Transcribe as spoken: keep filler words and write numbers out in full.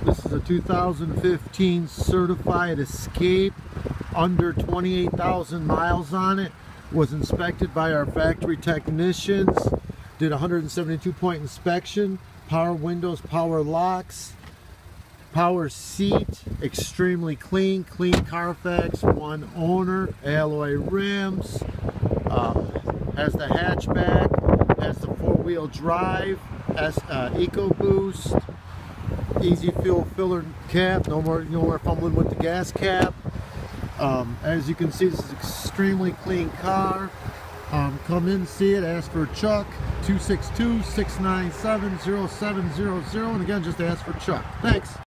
This is a two thousand fifteen certified Escape, under twenty-eight thousand miles on it. Was inspected by our factory technicians, did one hundred seventy-two point inspection, power windows, power locks, power seat, extremely clean, clean Carfax, one owner, alloy rims, uh, has the hatchback, has the four-wheel drive, has uh, EcoBoost, easy fuel filler cap, no more, no more fumbling with the gas cap. Um, as you can see, this is an extremely clean car. Um, come in, see it, ask for Chuck, two six two, six nine seven, zero seven zero zero, and again, just ask for Chuck. Thanks.